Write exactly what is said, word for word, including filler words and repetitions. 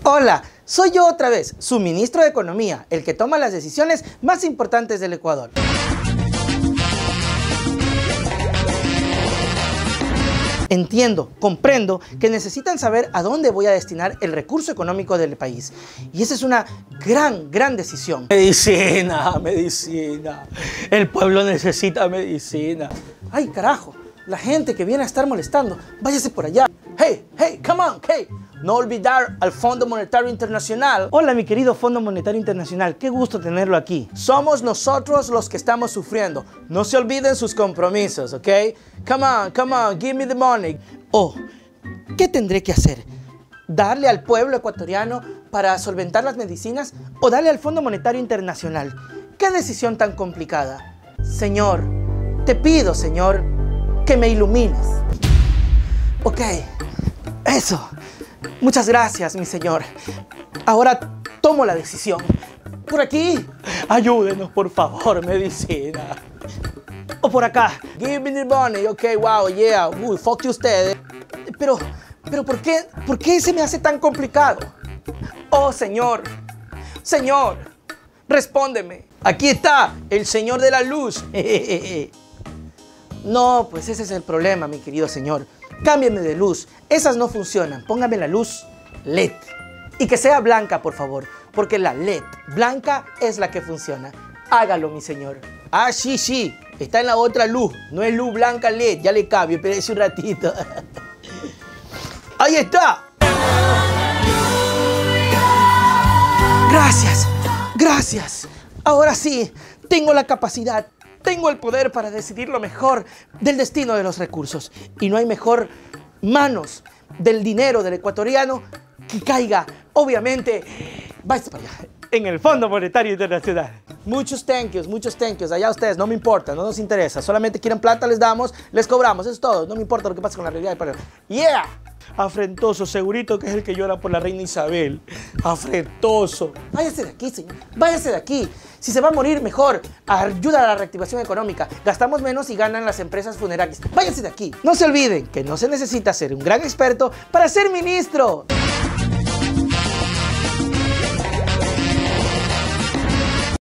Hola, soy yo otra vez, su ministro de Economía, el que toma las decisiones más importantes del Ecuador. Entiendo, comprendo que necesitan saber a dónde voy a destinar el recurso económico del país. Y esa es una gran, gran decisión. Medicina, medicina. El pueblo necesita medicina. Ay, carajo, la gente que viene a estar molestando, váyase por allá. Hey, hey, come on, hey. No olvidar al Fondo Monetario Internacional. Hola, mi querido Fondo Monetario Internacional, qué gusto tenerlo aquí. Somos nosotros los que estamos sufriendo. No se olviden sus compromisos, ¿ok? Come on, come on, give me the money. Oh, ¿qué tendré que hacer? ¿Darle al pueblo ecuatoriano para solventar las medicinas o darle al Fondo Monetario Internacional? ¿Qué decisión tan complicada? Señor, te pido, Señor, que me ilumines. Ok, eso. Muchas gracias, mi señor. Ahora tomo la decisión. Por aquí. Ayúdenos, por favor, medicina. O por acá. Give me the money. Ok, wow, yeah. Uy, fuck you ustedes. Pero, pero ¿por qué, por qué se me hace tan complicado? Oh, señor. Señor, respóndeme. Aquí está, el señor de la luz. No, pues ese es el problema, mi querido señor. Cámbiame de luz, esas no funcionan, póngame la luz L E D. Y que sea blanca, por favor, porque la L E D blanca es la que funciona. Hágalo, mi señor. Ah, sí, sí, está en la otra luz, no es luz blanca L E D, ya le cambio, espérese un ratito. ¡Ahí está! Gracias, gracias. Ahora sí, tengo la capacidad. Tengo el poder para decidir lo mejor del destino de los recursos. Y no hay mejor manos del dinero del ecuatoriano que caiga, obviamente, váyase para allá, en el Fondo Monetario Internacional. Muchos thank yous, muchos thank yous. Allá ustedes, no me importa, no nos interesa. Solamente quieren plata, les damos, les cobramos, eso es todo. No me importa lo que pase con la realidad del país. ¡Yeah! Afrentoso, segurito que es el que llora por la reina Isabel. Afrentoso. Váyase de aquí, señor. Váyase de aquí. Si se va a morir, mejor. Ayuda a la reactivación económica. Gastamos menos y ganan las empresas funerarias. Váyase de aquí. No se olviden que no se necesita ser un gran experto para ser ministro.